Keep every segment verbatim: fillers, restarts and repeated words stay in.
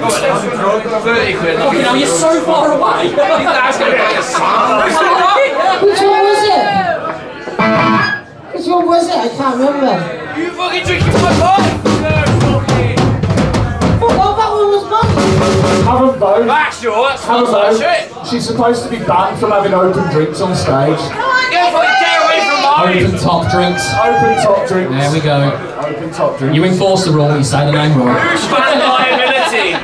thirty quid. You know, you're so far away. That's going to be a song. Which one was it? Which one was it? I can't remember. You fucking drinking my pipe! Oh, that one was mine. Haven't both. That's sure, that's Haven't fun, both. shit. She's supposed to be banned from having open drinks on stage. Get fucking get away from mine! Open top drinks. Open top drinks. There we go. Open top drinks. You enforce the rule, you say the name right. Who's fan liability?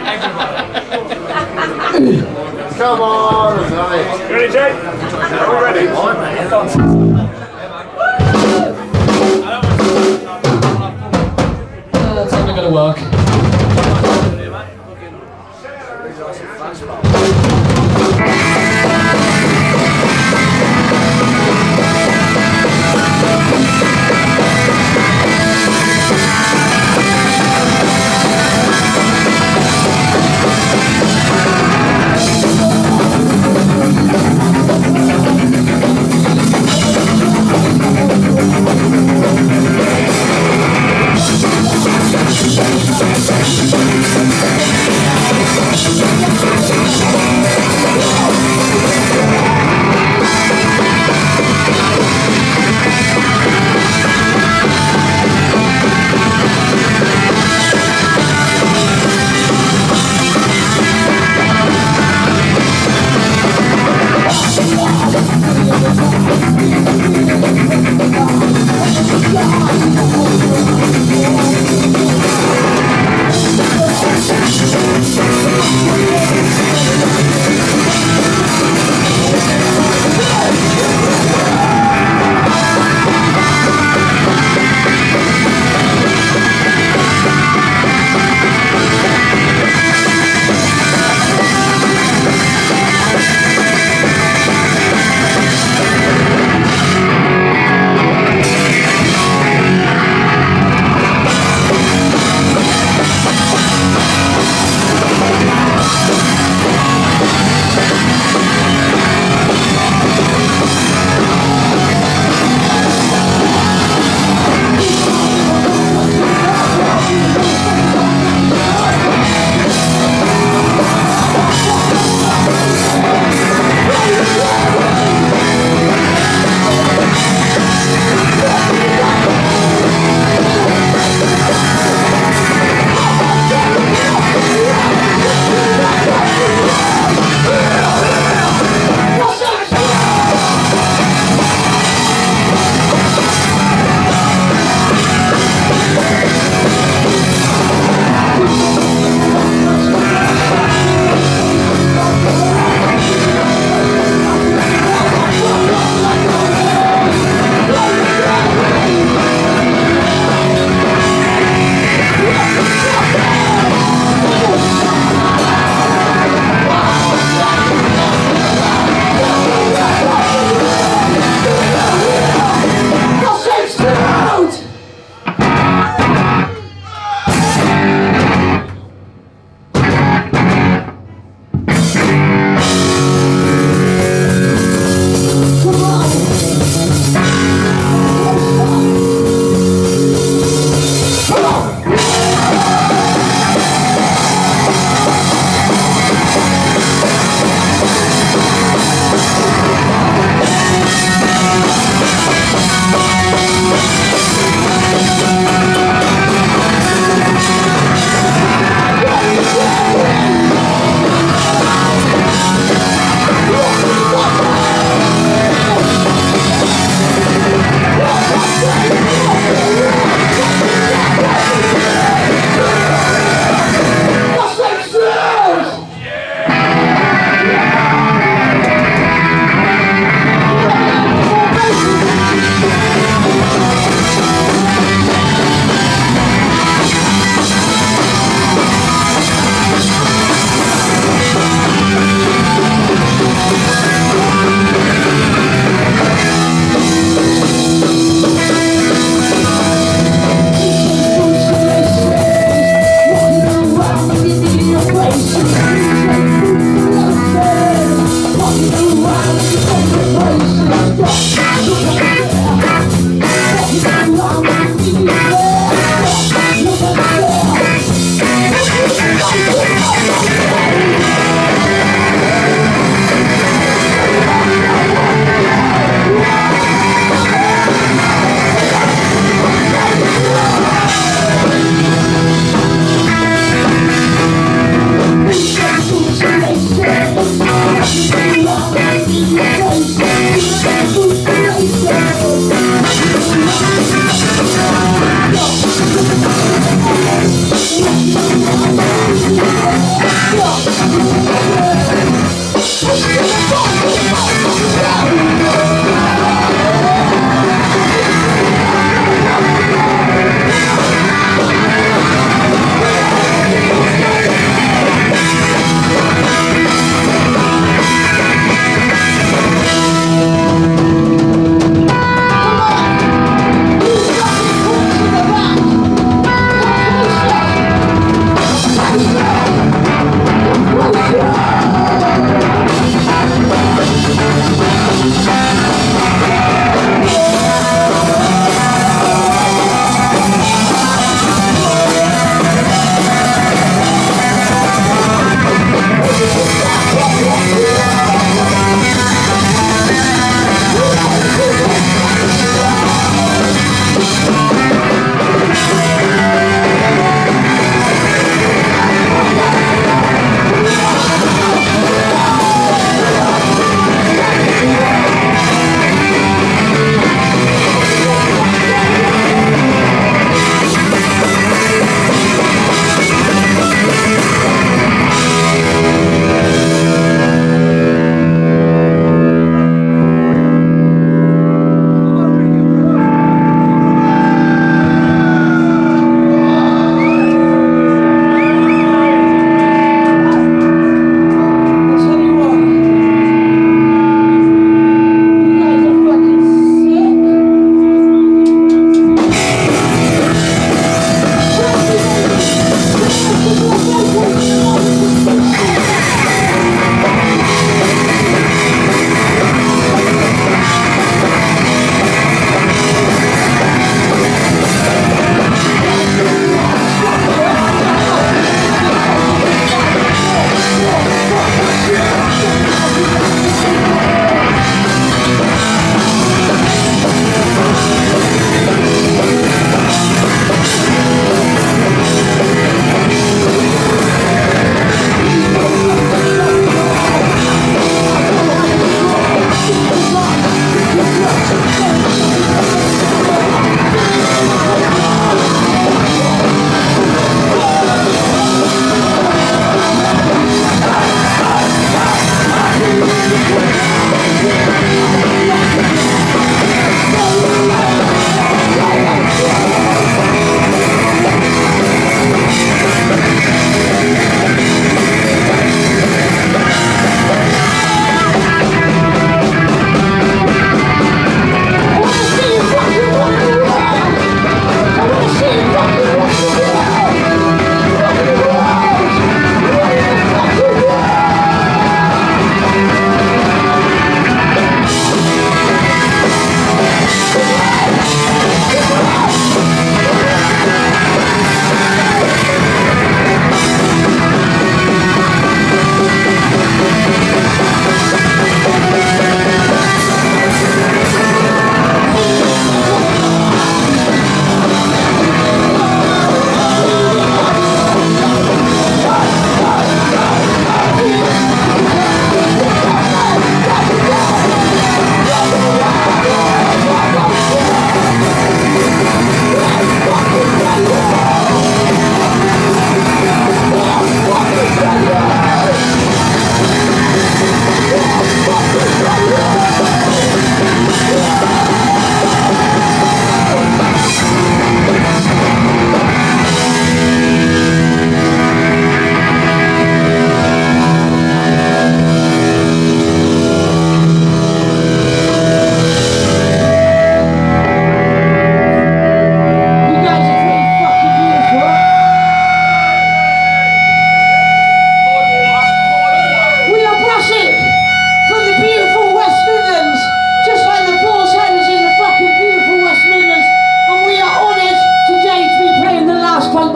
Come on, Zoe. You ready, Jake? Are we ready? Uh, that's only going to work. We'll be right back.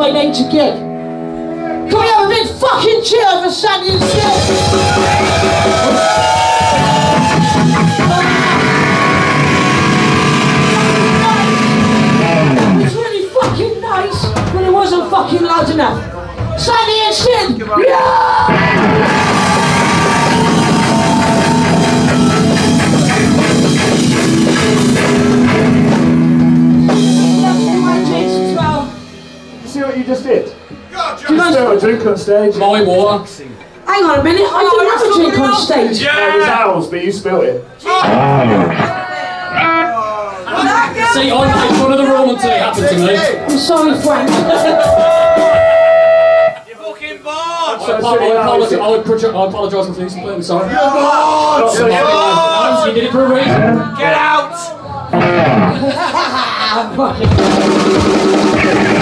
Celebrate nature gig. Can we have a big fucking cheer for Sandy and Sid? It was really fucking nice, but it wasn't fucking loud enough. Sandy and Sid! Yeah! See what you just did? You guys Still a drink on stage. My water. hang on a minute, I didn't have a drink on stage. Yeah, it was ours, but you spilled it. See, I made fun of the room until it happened to me. I'm sorry, Frank. You fucking bored! I, apo- I, apologise, I, would proje- I apologise profusely, I'm sorry. You're bored! So, You're bored! You did it for a reason. Get out! Fucking